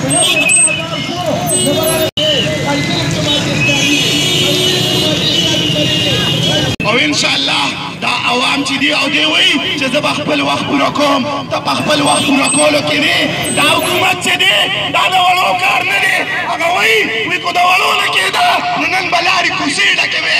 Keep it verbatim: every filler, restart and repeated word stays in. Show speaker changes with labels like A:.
A: او انشاءالله دا عوام چې دی او دی وایي چې زه به خپل وخت پوره کوم ته په خپل وخت پوره کولو کې دی دا حکومت چې دی دا د وړو کار نه دی هغه وایي وایي که د وړو نه کېده نو نن به لارې کوڅې ډکې وې